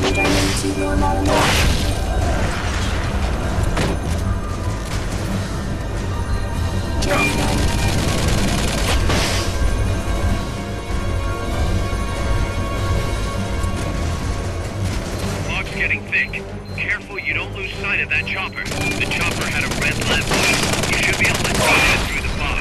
Fog's getting thick. Careful you don't lose sight of that chopper. The chopper had a red lamp. You should be able to see that through the fog.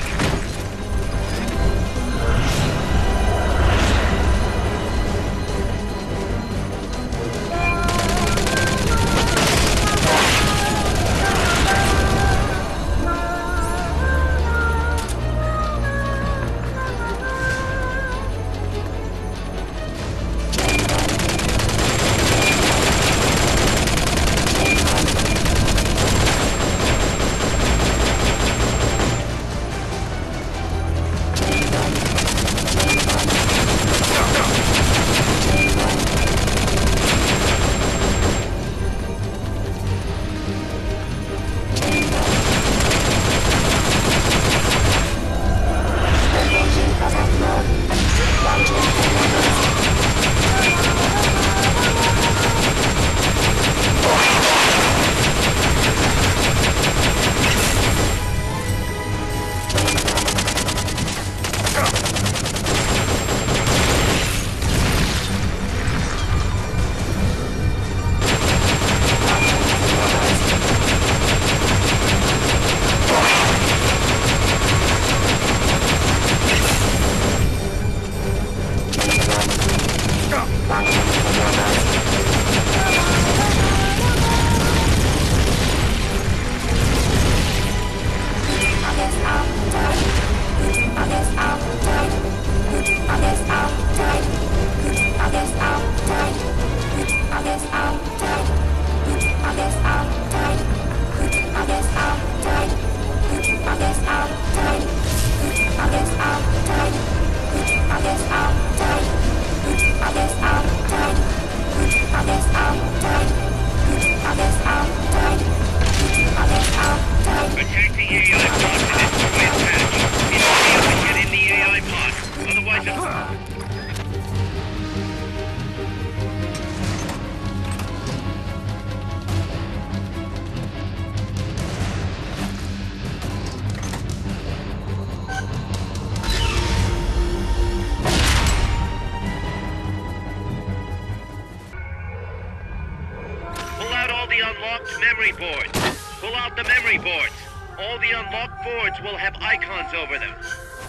Memory boards. Pull out the memory boards. All the unlocked boards will have icons over them.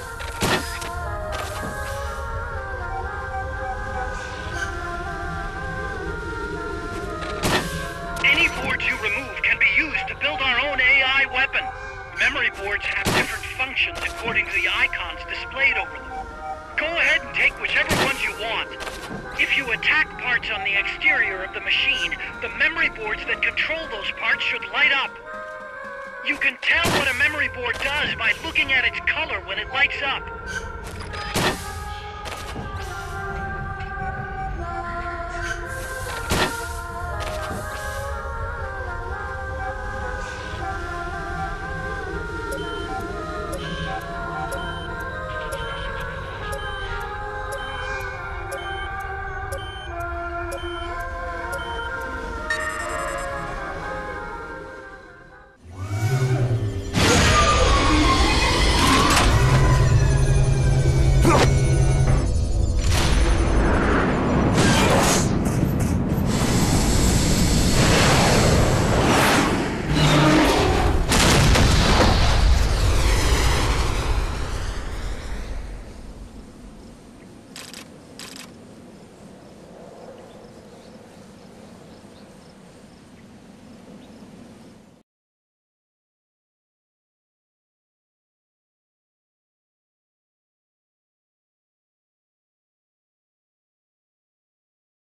Any boards you remove can be used to build our own AI weapon. Memory boards have different functions according to the icons displayed over them. Go ahead and take whichever ones you want. If you attack parts on the exterior of the machine, the memory boards that control those parts should light up. You can tell what a memory board does by looking at its color when it lights up.